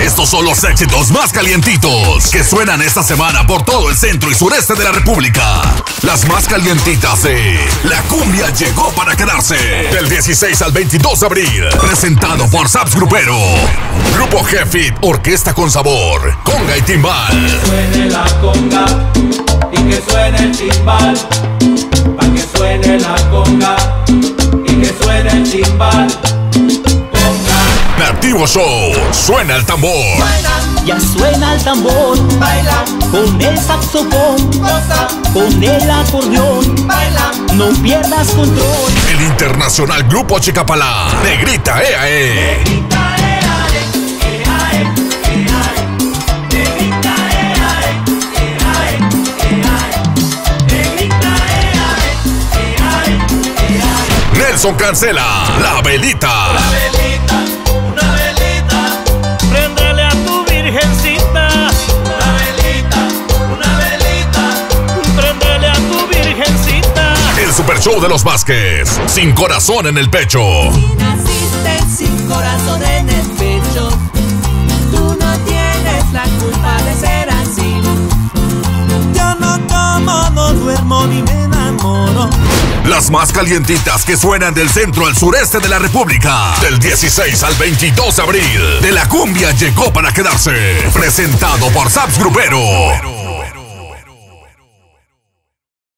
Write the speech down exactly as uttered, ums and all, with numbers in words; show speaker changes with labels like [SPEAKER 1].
[SPEAKER 1] Estos son los éxitos más calientitos que suenan esta semana por todo el centro y sureste de la República. Las más calientitas de La Cumbia llegó para quedarse. Del dieciséis al veintidós de abril. Presentado por Saps Grupero. Grupo G-Fit, orquesta con sabor, conga y timbal.
[SPEAKER 2] Que suene la conga y que suene el timbal. Pa' que suene la conga y que suene el timbal.
[SPEAKER 1] Nativo Show, suena el tambor.
[SPEAKER 3] Baila, ya suena el tambor.
[SPEAKER 2] Baila,
[SPEAKER 3] con el saxofón,
[SPEAKER 2] goza,
[SPEAKER 3] con el acordeón.
[SPEAKER 2] baila,
[SPEAKER 3] no pierdas control.
[SPEAKER 1] El internacional Grupo Chicapalá, Negrita E A E.
[SPEAKER 2] negrita, ea, e, ea, e, ea, e. Negrita, ea, e, ea, e, ea, e. Negrita, ea, e, ea, e, ea, e.
[SPEAKER 1] Nelson Cancela, La Velita.
[SPEAKER 2] Una velita, una velita,
[SPEAKER 3] Préndele a tu virgencita.
[SPEAKER 2] una velita, una velita.
[SPEAKER 3] Préndele a tu virgencita.
[SPEAKER 1] El Super Show de los Vázquez, Sin Corazón en el Pecho.
[SPEAKER 4] Si naciste sin corazón en el pecho, tú no tienes la culpa de ser así. Yo no como, no duermo ni me enamoro.
[SPEAKER 1] Las más calientitas que suenan del centro al sureste de la República. Del dieciséis al veintidós de abril. De La Cumbia llegó para quedarse. Presentado por Saps Grupero.